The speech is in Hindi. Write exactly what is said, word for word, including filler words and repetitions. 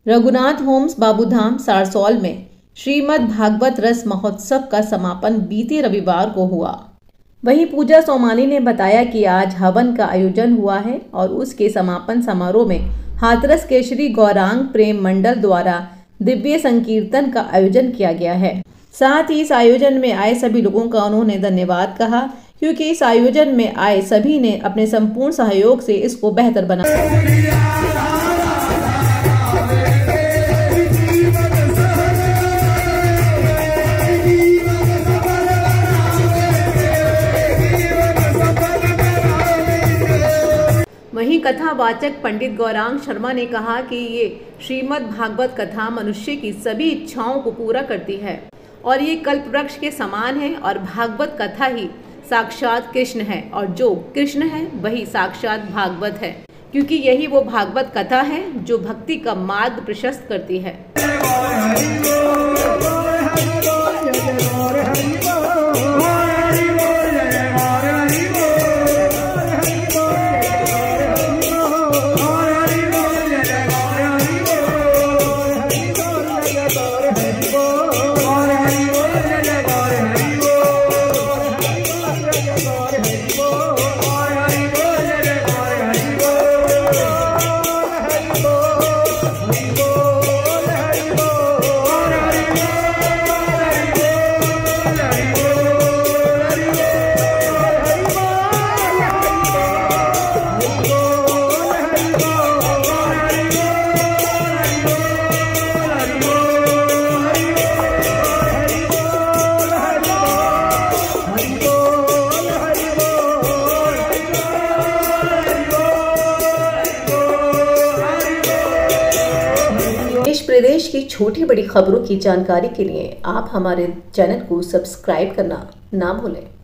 रघुनाथ होम्स बाबूधाम सारसौल में श्रीमद् भागवत रस महोत्सव का समापन बीते रविवार को हुआ। वहीं पूजा सोमानी ने बताया कि आज हवन का आयोजन हुआ है और उसके समापन समारोह में हाथरस के श्री गौरांग प्रेम मंडल द्वारा दिव्य संकीर्तन का आयोजन किया गया है। साथ ही इस आयोजन में आए सभी लोगों का उन्होंने धन्यवाद कहा, क्योंकि इस आयोजन में आए सभी ने अपने संपूर्ण सहयोग से इसको बेहतर बनाया। वहीं कथावाचक पंडित गौरांग शर्मा ने कहा कि ये श्रीमद् भागवत कथा मनुष्य की सभी इच्छाओं को पूरा करती है और ये कल्प वृक्ष के समान है और भागवत कथा ही साक्षात कृष्ण है और जो कृष्ण है वही साक्षात भागवत है, क्योंकि यही वो भागवत कथा है जो भक्ति का मार्ग प्रशस्त करती है। देश प्रदेश की छोटी बड़ी खबरों की जानकारी के लिए आप हमारे चैनल को सब्सक्राइब करना ना भूलें।